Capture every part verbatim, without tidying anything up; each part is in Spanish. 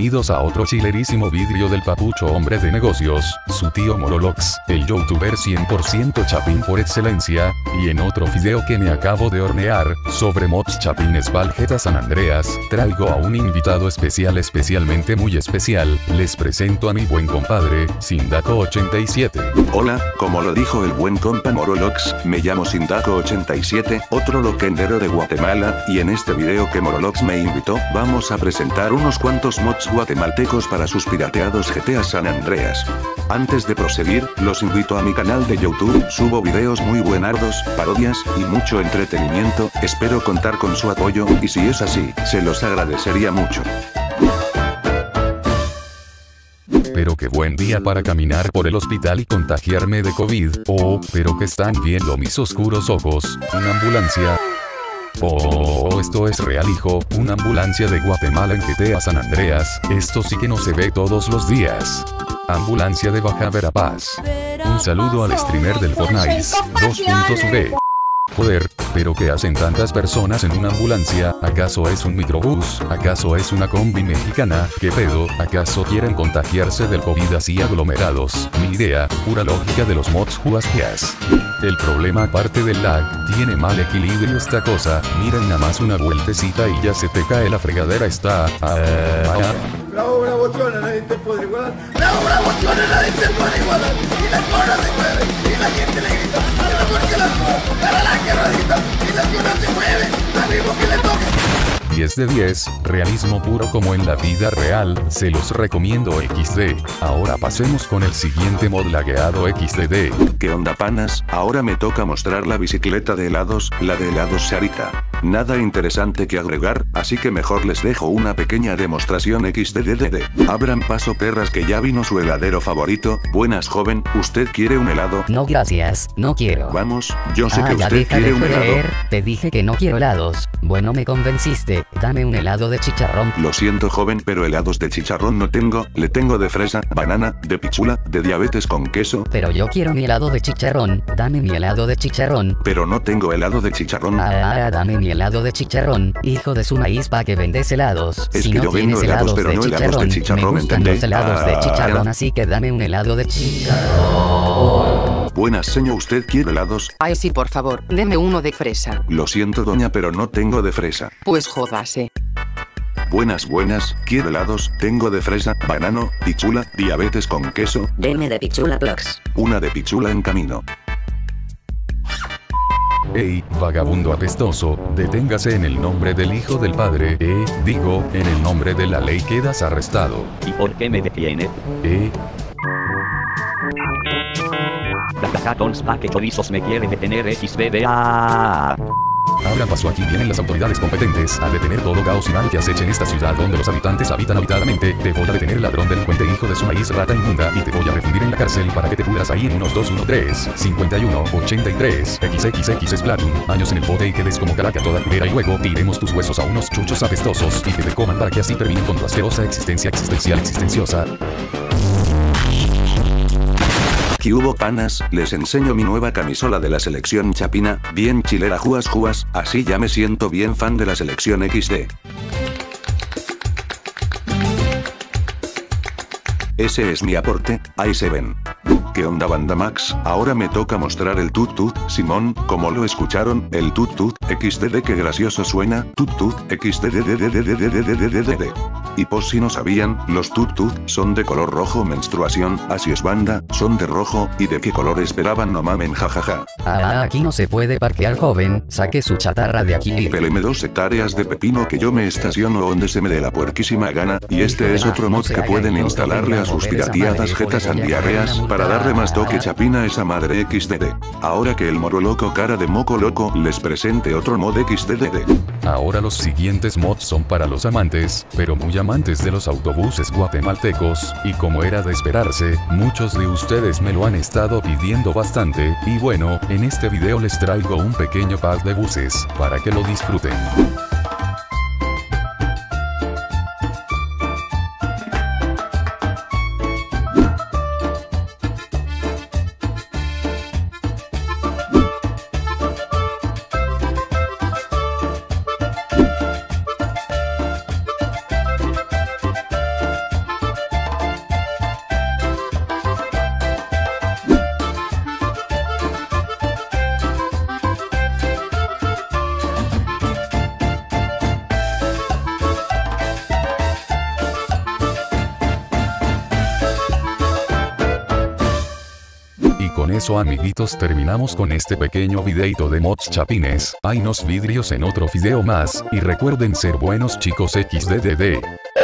bienvenidos a otro chilerísimo vídeo del papucho hombre de negocios, su tío Morolox, el youtuber cien por ciento chapín por excelencia, y en otro video que me acabo de hornear, sobre mods chapines Valgeta San Andreas, traigo a un invitado especial especialmente muy especial, les presento a mi buen compadre, Sindaco ochenta y siete. Hola, como lo dijo el buen compa Morolox, me llamo Sindaco ochenta y siete, otro loquendero de Guatemala, y en este video que Morolox me invitó, vamos a presentar unos cuantos mods guatemaltecos para sus pirateados G T A San Andreas. Antes de proseguir, los invito a mi canal de YouTube, subo videos muy buenardos, parodias, y mucho entretenimiento, espero contar con su apoyo, y si es así, se los agradecería mucho. Pero qué buen día para caminar por el hospital y contagiarme de COVID, oh, pero que están viendo mis oscuros ojos, una ambulancia. Oh, esto es real, hijo, una ambulancia de Guatemala en G T A San Andreas, esto sí que no se ve todos los días. Ambulancia de Baja Verapaz. Un saludo al streamer del Fortnite, dos puntos V. Joder, pero ¿qué hacen tantas personas en una ambulancia? ¿Acaso es un microbús? ¿Acaso es una combi mexicana? ¿Qué pedo? ¿Acaso quieren contagiarse del COVID así aglomerados? Ni idea, pura lógica de los mods juasqueas. El problema aparte del lag, tiene mal equilibrio esta cosa, miren nada más una vueltecita y ya se te cae la fregadera está... Ah, ah. Bravo, bravo, chona, nadie te puede igualar. Bravo, bravo, chona, nadie te puede igualar. Y la chona se mueve, y la gente le grita. Y la porque la chona, para la que rodita. Y la chona se mueve, al ritmo que le toque. diez de diez, realismo puro como en la vida real, se los recomiendo equis de. Ahora pasemos con el siguiente mod lagueado equis de de. ¿Qué onda panas? Ahora me toca mostrar la bicicleta de helados, la de helados Sarita. Nada interesante que agregar, así que mejor les dejo una pequeña demostración equis de de de de. Abran paso perras que ya vino su heladero favorito. Buenas joven, ¿usted quiere un helado? No gracias, no quiero. Vamos, yo sé ah, que ya usted deja quiere de un helado. joder, te dije que no quiero helados. Bueno, me convenciste, dame un helado de chicharrón. Lo siento joven, pero helados de chicharrón no tengo, le tengo de fresa, banana, de pichula, de diabetes con queso. Pero yo quiero mi helado de chicharrón, dame mi helado de chicharrón. Pero no tengo helado de chicharrón. Ah, dame mi helado de chicharrón, hijo de su maíz pa' que vendes helados. Es si que no yo vendo tienes helados, helados pero de no helados chicharrón, de chicharrón, me gustan ¿entendés? los helados de Ah. chicharrón, así que dame un helado de chicharrón. Buenas señor, ¿usted quiere helados? Ay sí, por favor, deme uno de fresa. Lo siento doña, pero no tengo de fresa. Pues jódase. Buenas buenas, ¿quiere helados? Tengo de fresa, banano, pichula, diabetes con queso. Deme de pichula plus. Una de pichula en camino. Ey, vagabundo apestoso, deténgase en el nombre del hijo del padre, eh, digo, en el nombre de la ley quedas arrestado. ¿Y por qué me detiene? Eh, Ratons pa' que chorizos me quiere detener equis de de a. Abra paso, aquí vienen las autoridades competentes a detener todo caos y mal que aceche en esta ciudad donde los habitantes habitan habitadamente. Te voy a detener, ladrón delincuente, hijo de su maíz, rata inmunda, y te voy a refundir en la cárcel para que te pudras ahí en unos dos uno tres, cincuenta y uno, ochenta y tres, equis equis equis Splatoon, años en el bote y quedes como caraca toda culera y luego tiremos tus huesos a unos chuchos apestosos y que te coman para que así terminen con tu asquerosa existencia existencial existenciosa. ¿Qué hubo panas? Les enseño mi nueva camisola de la selección chapina, bien chilera juas juas, así ya me siento bien fan de la selección equis de. Ese es mi aporte, ahí se ven. ¿Qué onda banda Max? Ahora me toca mostrar el tut tut, Simón, como lo escucharon, el tut tut, equis de de que gracioso suena, tut tut, equis de de de de de de de de de de de de. Y pues si no sabían, los tut tut son de color rojo menstruación, así es banda, son de rojo, y de qué color esperaban no mamen jajaja. Ah, aquí no se puede parquear, joven, saque su chatarra de aquí. Peleme dos hectáreas de pepino que yo me estaciono donde se me dé la puerquísima gana, y este es otro mod que pueden instalarle a sus pirateadas jetas andiarreas, para darle más toque chapina a esa madre equis de de. Ahora que el moro loco cara de moco loco les presente otro mod equis de de de. Ahora los siguientes mods son para los amantes, pero muy amantes de los autobuses guatemaltecos, y como era de esperarse, muchos de ustedes me lo han estado pidiendo bastante, y bueno, en este video les traigo un pequeño pack de buses, para que lo disfruten. con eso amiguitos terminamos con este pequeño videito de mods chapines. Hay nos vidrios en otro video más, y recuerden ser buenos chicos equis de de de.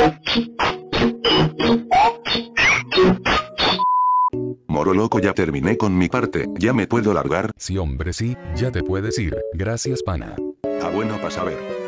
Moro loco, ya terminé con mi parte, ¿ya me puedo largar? Sí hombre sí, ya te puedes ir, gracias pana. Ah bueno, pasa a ver.